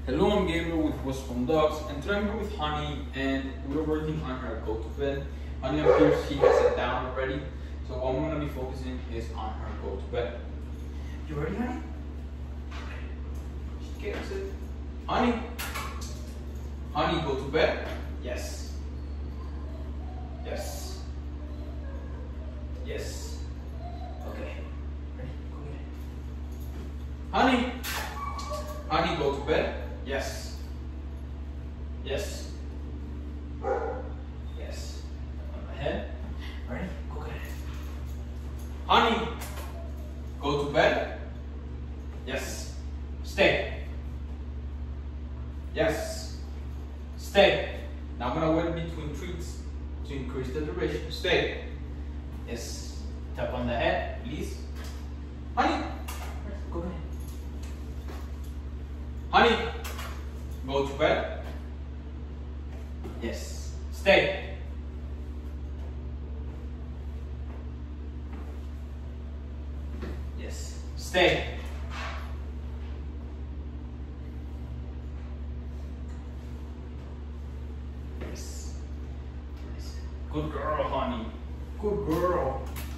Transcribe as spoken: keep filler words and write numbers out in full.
Hello, I'm Gabriel with What's From Dogs, and today I'm here with Honey, and we're working on her go to bed. Honey appears she has it down already, so what I'm going to be focusing is on her go to bed. You ready, Honey? She gets it. Honey? Honey, go to bed? Yes. Yes. Yes. Okay. Ready? Go get it. Honey? Honey, go to bed? Yes. Yes. Yes. On my head. Ready? Go get it. Honey, go to bed? Yes. Stay. Yes. Stay. Now I'm gonna wait between treats to increase the duration. Stay. Yes. Tap on the head, please. Honey, go get it. Honey, go to bed? Yes. Stay. Yes. Stay. Yes. Nice. Good girl, Honey. Good girl.